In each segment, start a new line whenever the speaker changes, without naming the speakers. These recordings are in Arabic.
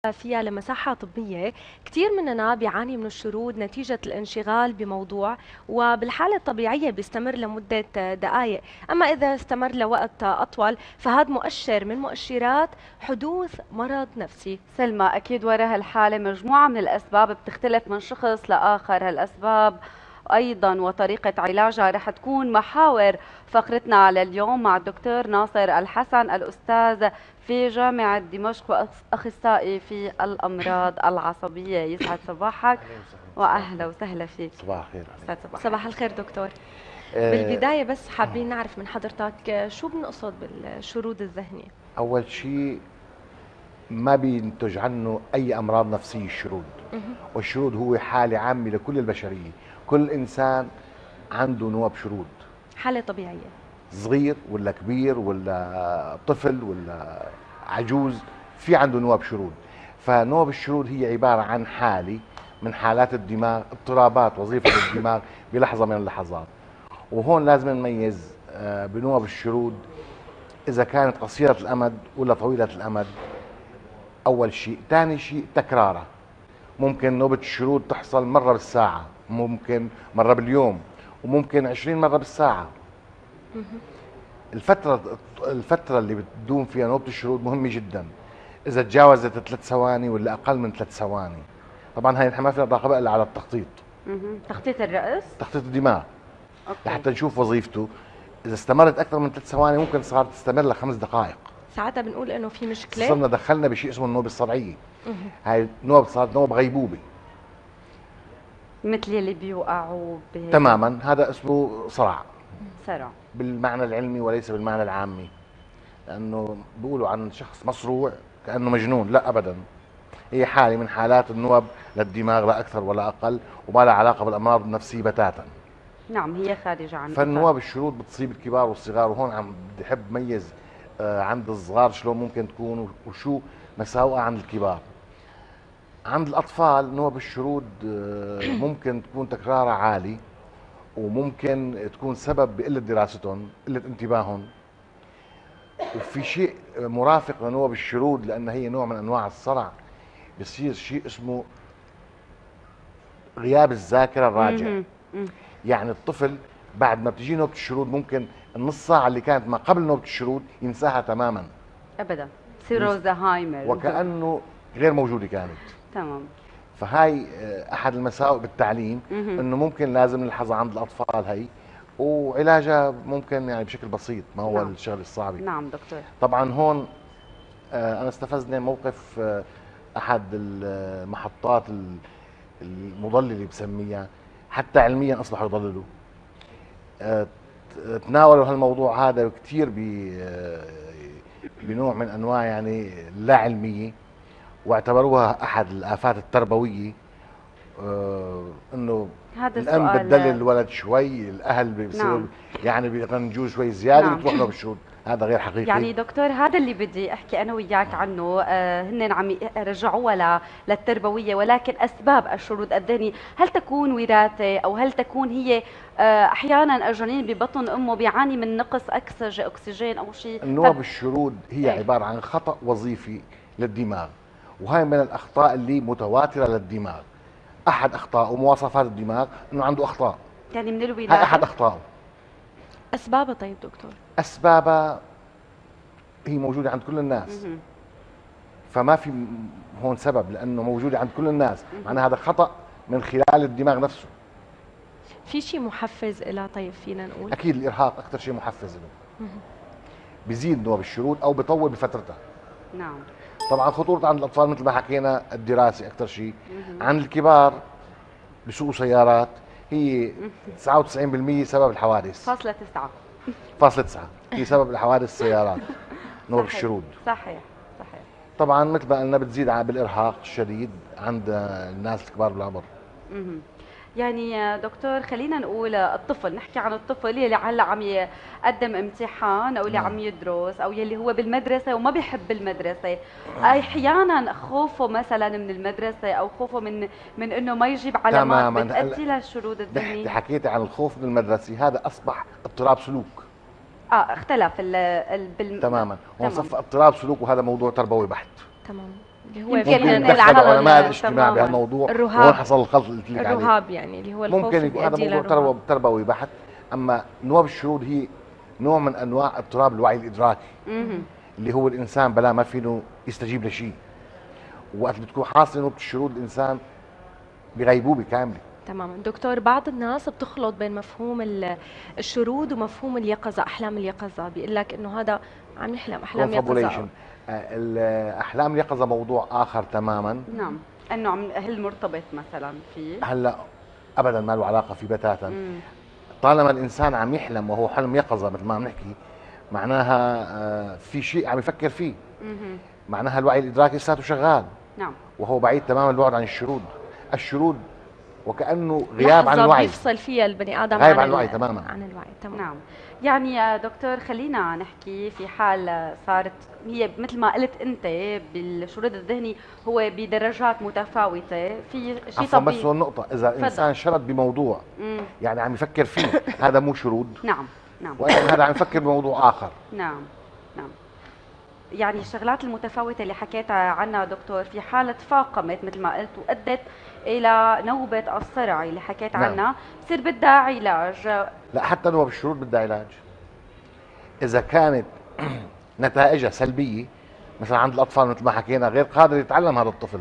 فيها لمساحة طبية. كثير مننا بيعاني من الشرود نتيجة الانشغال بموضوع، وبالحالة الطبيعية بيستمر لمدة دقائق. أما إذا استمر لوقت أطول فهذا مؤشر من مؤشرات حدوث مرض نفسي.
سلمى، أكيد وراء هالحالة مجموعة من الأسباب بتختلف من شخص لآخر. هالأسباب أيضا وطريقة علاجها رح تكون محاور فقرتنا لليوم مع الدكتور ناصر الحسن، الأستاذ في جامعة دمشق وأخصائي في الأمراض العصبية. يسعد صباحك وأهلا وسهلا فيك.
صباح الخير.
صباح الخير دكتور.
آه،
بالبداية بس حابين نعرف من حضرتك شو بنقصد بالشرود الذهني؟
أول شيء ما بينتج عنه أي أمراض نفسية الشرود. والشرود هو حالة عامة لكل البشرية، كل إنسان عنده نوب شرود،
حالة طبيعية.
صغير ولا كبير ولا طفل ولا عجوز، في عنده نوب شرود. فنوب الشرود هي عبارة عن حالة من حالات الدماغ، اضطرابات وظيفة الدماغ بلحظة من اللحظات. وهون لازم نميز بنوب الشرود إذا كانت قصيرة الأمد ولا طويلة الأمد. أول شيء. ثاني شيء تكرارها، ممكن نوبة الشرود تحصل مرة بالساعة، ممكن مرة باليوم، وممكن 20 مرة بالساعة. الفترة اللي بتدوم فيها نوبة الشرود مهمة جدا. إذا تجاوزت 3 ثواني ولا أقل من 3 ثواني. طبعا هاي نحن ما فينا نراقبها إلا على التخطيط.
تخطيط الرأس؟
تخطيط الدماغ.
أوكي.
لحتى نشوف وظيفته. إذا استمرت أكثر من 3 ثواني ممكن صار تستمر ل5 دقائق.
ساعتها بنقول انه في مشكله.
صرنا دخلنا بشيء اسمه النوبه الصرعيه. هاي نوبه صارت نوبه غيبوبه.
مثل اللي بيوقعوا
تماما، هذا اسمه صرع.
صرع
بالمعنى العلمي وليس بالمعنى العامي، لانه بيقولوا عن شخص مصروع كانه مجنون. لا ابدا، هي حاله من حالات النوب للدماغ، لا اكثر ولا اقل، وما لها علاقه بالامراض النفسيه بتاتا.
نعم، هي خارجه عن
فالنواب الشرود بتصيب الكبار والصغار. وهون عم بدي احب ميز عند الصغار شلون ممكن تكون وشو مساوئها عند الكبار. عند الأطفال نوب الشرود ممكن تكون تكرارها عالي، وممكن تكون سبب بقلة دراستهم، قلة انتباههم. وفي شيء مرافق لنوب الشرود، لأن هي نوع من أنواع الصرع، بصير شيء اسمه غياب الذاكرة الراجع. يعني الطفل بعد ما بتجي نوبة الشرود ممكن النص ساعة اللي كانت ما قبل نوبة الشرود ينساها تماما.
أبدا، بصير زهايمر
وكأنه غير موجودة كانت.
تمام.
فهاي احد المساوئ بالتعليم، انه ممكن لازم نلحظها عند الاطفال هي، وعلاجها ممكن يعني بشكل بسيط، ما هو
نعم.
الشغل الصعب.
نعم دكتور.
طبعا هون انا استفزني موقف احد المحطات المضلله بسميها، حتى علميا اصبحوا يضللوا. تناولوا هالموضوع هذا كثير بنوع من انواع يعني لا علميه، واعتبروها احد الافات التربويه. انه
هذا
الام
السؤال
بتدلل الولد شوي، الاهل بيصيروا
نعم.
يعني بيغنجوه شوي زياده،
نعم.
بتروح له بالشرود. هذا غير حقيقي.
يعني دكتور، هذا اللي بدي احكي انا وياك عنه. هن عم يرجعوها للتربويه، ولكن اسباب الشرود الذهني هل تكون وراثه، او هل تكون هي احيانا الجنين ببطن امه بيعاني من نقص اكسجين او شيء؟
النوب الشرود هي عباره عن خطا وظيفي للدماغ، وهي من الاخطاء اللي متواتره للدماغ. احد اخطاء ومواصفات الدماغ انه عنده اخطاء.
يعني من الولاده.
هاي احد اخطائه.
اسبابها طيب دكتور؟
اسبابها هي موجوده عند كل الناس. فما في هون سبب، لانه موجوده عند كل الناس، معناها هذا خطا من خلال الدماغ نفسه.
في شيء محفز لها طيب فينا نقول؟
اكيد الارهاق اكثر شيء محفز له. بيزيد نوب الشرود او بيطول بفترتها.
نعم.
طبعا خطورة عند الاطفال مثل ما حكينا الدراسه اكثر شيء. عند الكبار بسوقوا سيارات، هي 99% سبب الحوادث.
فاصلة 9.
فاصلة 9 هي سبب الحوادث السيارات. نوب الشرود.
صحيح صحيح.
طبعا مثل ما قلنا بتزيد بالارهاق الشديد عند الناس الكبار بالعمر.
يعني يا دكتور، خلينا نقول الطفل، نحكي عن الطفل يلي هلا عم يقدم امتحان، او اللي عم يدرس، او يلي هو بالمدرسه وما بيحب المدرسه. احيانا خوفه مثلا من المدرسه، او خوفه من انه ما يجيب علامات، بتؤدي للشرود الذهني.
حكيتي عن الخوف من المدرسه، هذا اصبح اضطراب سلوك.
اختلف
تماما. هون صف اضطراب سلوك، وهذا موضوع تربوي بحت.
تمام. اللي هو
يمكن
فينا
ممكن
نقول
يتدخل
على
علماء الاجتماع
تماماً.
بهالموضوع،
الرهاب.
وهون حصل الخلط اللي قلت لك عليه.
الرهاب، يعني اللي هو الخوف
ممكن
اللي
يكون هذا
بيؤدي
موضوع
للرهاب.
تربوي بحت. اما نواب الشرود هي نوع من انواع اضطراب الوعي الادراكي، اللي هو الانسان بلا ما فينه يستجيب لشيء. وقت بتكون حاصله نوبه الشرود الانسان بغيبوبه كامله.
تماما دكتور، بعض الناس بتخلط بين مفهوم الشرود ومفهوم اليقظة، أحلام اليقظة، بيقول لك إنه هذا عم يحلم أحلام يقظة.
confabulation. الاحلام اليقظه موضوع اخر تماما.
نعم، انه هل مرتبط مثلا فيه؟
هلا ابدا ما له علاقه فيه بتاتا. طالما الانسان عم يحلم وهو حلم يقظه مثل ما عم نحكي، معناها في شيء عم يفكر فيه. معناها الوعي الادراكي لساته شغال.
نعم.
وهو بعيد تماما البعد عن الشرود. الشرود وكأنه غياب عن
لحظة
الوعي،
بيفصل فيها البني آدم
غايب عن الوعي تماما.
عن الوعي تماما.
نعم. يعني يا دكتور خلينا نحكي في حال صارت هي مثل ما قلت انت بالشرود الذهني هو بدرجات متفاوته، في شيء
عفوا
طبيعي.
بس هو النقطة، إذا الإنسان شرد بموضوع يعني عم يفكر فيه هذا مو شرود.
نعم نعم.
وإنما هذا عم يفكر بموضوع آخر.
نعم نعم. يعني الشغلات المتفاوتة اللي حكيت عنها دكتور في حالة تفاقمت مثل ما قلت وأدت إلى نوبة الصرع اللي حكيت
نعم.
عنها، بصير بدها علاج.
لا، حتى نوع بالشرود بدها علاج. إذا كانت نتائجها سلبية، مثلا عند الأطفال مثل ما حكينا غير قادر يتعلم هذا الطفل،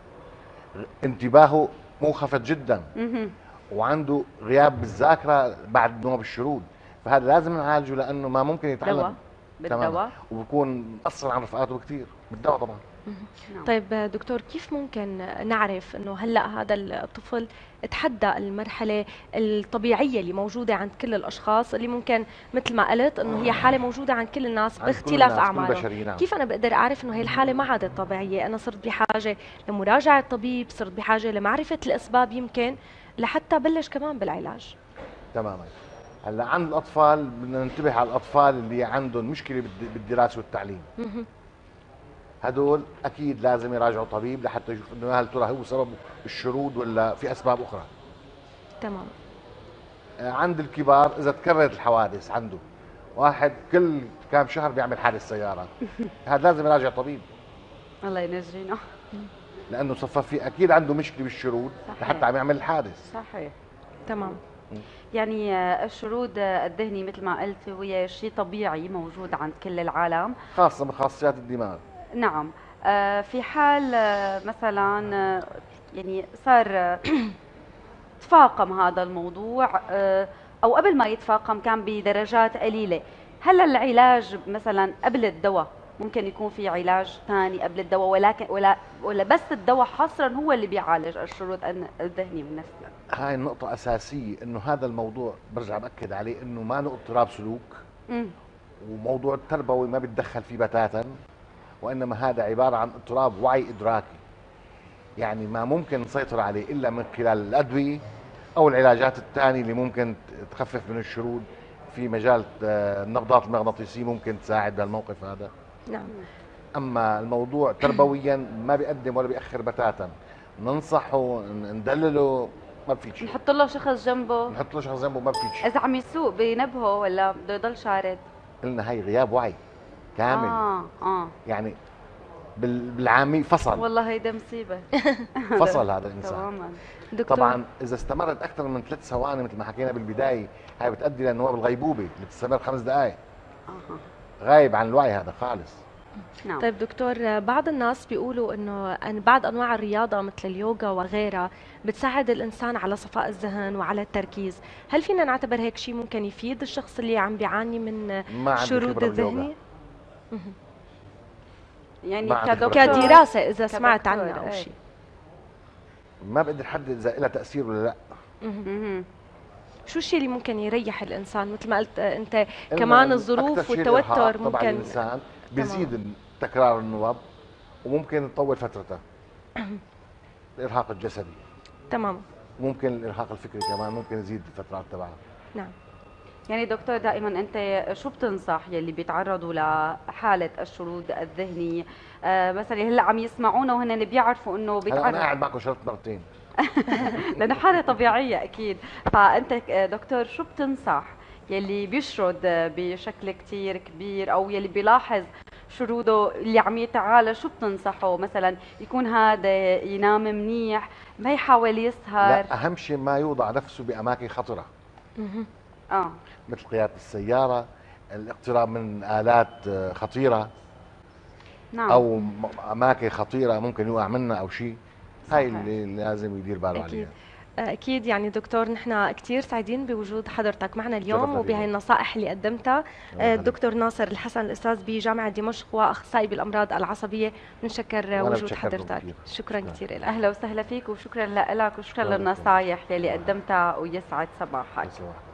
انتباهه منخفض جدا، وعنده غياب بالذاكرة بعد نوع بالشرود، فهذا لازم نعالجه لأنه ما ممكن يتعلم.
دواء بالدواء،
وبكون مأثر عن رفقاته كثير بالدواء طبعا.
نعم.
طيب دكتور، كيف ممكن نعرف انه هلا هذا الطفل تحدى المرحله الطبيعيه اللي موجوده عند كل الاشخاص، اللي ممكن مثل ما قلت انه هي حاله موجوده عند كل الناس
عند كل
باختلاف
الناس، كل
اعمارهم؟
البشرية، نعم.
كيف انا بقدر اعرف انه هي الحاله ما عادت طبيعيه؟ انا صرت بحاجه لمراجعه طبيب، صرت بحاجه لمعرفه الاسباب يمكن لحتى بلش كمان بالعلاج.
تماما. هلا عند الاطفال بدنا ننتبه على الاطفال اللي عندهم مشكله بالدراسه والتعليم. هدول اكيد لازم يراجعوا طبيب لحتى يشوف انه هل ترى هو سببه الشرود ولا في اسباب اخرى.
تمام.
عند الكبار اذا تكررت الحوادث، عنده واحد كل كم شهر بيعمل حادث سياره، هذا لازم يراجع طبيب،
الله ينجينا.
لانه صفى في اكيد عنده مشكله بالشرود لحتى عم يعمل الحادث.
صحيح.
تمام.
يعني الشرود الذهني مثل ما قلت هو شيء طبيعي موجود عند كل العالم،
خاصه من خاصيات الدماغ.
نعم. في حال مثلا يعني صار تفاقم هذا الموضوع، او قبل ما يتفاقم كان بدرجات قليله، هل العلاج مثلا قبل الدواء ممكن يكون في علاج ثاني قبل الدواء، ولكن ولا بس الدواء حصرا هو اللي بيعالج الشرود الذهني والنفسي؟
هاي النقطة أساسية، إنه هذا الموضوع برجع بأكد عليه إنه ما له اضطراب سلوك، وموضوع التربوي ما بيتدخل فيه بتاتا، وإنما هذا عبارة عن اضطراب وعي إدراكي، يعني ما ممكن نسيطر عليه إلا من خلال الأدوية أو العلاجات الثانية اللي ممكن تخفف من الشرود في مجال النبضات المغناطيسية، ممكن تساعد بهالموقف هذا.
نعم.
أما الموضوع تربويا ما بيقدم ولا بيأخر بتاتا، ننصحه ندلله ما بفيد شيء،
نحط له شخص جنبه،
نحط له شخص جنبه ما بفيد شيء.
اذا عم يسوق بينبهه ولا بده يضل شارد؟
قلنا هي غياب وعي كامل. يعني بالعامي فصل.
والله هيدا مصيبه.
فصل هذا الانسان
تماما.
دكتور،
طبعا اذا استمرت اكثر من 3 ثواني مثل ما حكينا بالبدايه، هاي بتؤدي لنواب الغيبوبه اللي بتستمر 5 دقائق. غايب عن الوعي هذا خالص.
نعم.
طيب دكتور، بعض الناس بيقولوا انه بعض انواع الرياضه مثل اليوغا وغيرها بتساعد الانسان على صفاء الذهن وعلى التركيز، هل فينا نعتبر هيك شيء ممكن يفيد الشخص اللي عم بيعاني من شرود الذهني؟
يعني
كدراسه اذا سمعت عنها او شيء.
ما بقدر احدد اذا لها تاثير ولا لا.
شو الشيء اللي ممكن يريح الانسان؟ مثل ما قلت انت كمان الظروف والتوتر ممكن
طبعا الانسان بيزيد تكرار النواب وممكن تطول فترته. الارهاق الجسدي
تمام،
ممكن الارهاق الفكري كمان ممكن يزيد الفترات تبعها.
نعم.
يعني دكتور دائما انت شو بتنصح يلي بيتعرضوا لحاله الشرود الذهني، مثلا هلا عم يسمعونا وهن بيعرفوا انه بيتعرض؟
انا قاعد معكم شرط مرتين.
لانه حاله طبيعيه اكيد، فانت دكتور شو بتنصح يلي بيشرد بشكل كثير كبير او يلي بيلاحظ شروده اللي عم يتعالى، شو بتنصحه؟ مثلا يكون هذا ينام منيح، ما يحاول يسهر؟
لا، اهم شيء ما يوضع نفسه باماكن خطره،
اه
مثل قياده السياره، الاقتراب من الات خطيره،
نعم.
او اماكن خطيره ممكن يوقع منها او شيء. هاي
صحيح.
اللي لازم يدير باله
أكيد.
عليها.
أكيد يعني دكتور، نحن كثير سعيدين بوجود حضرتك معنا اليوم
شرفنا
وبهي
فيكم.
النصائح اللي قدمتها.
الله يخليك.
الدكتور ناصر الحسن، الأستاذ بجامعة دمشق وأخصائي بالأمراض العصبية، بنشكر
وأنا
وجود
بتشكركم
حضرتك.
كثير.
شكرا
شكراً.
كثير لك.
اهلا وسهلا فيك، وشكرا لك وشكرا
شكراً لكم.
للنصائح يلي
شكراً.
قدمتها، ويسعد صباحك.
بس واحد.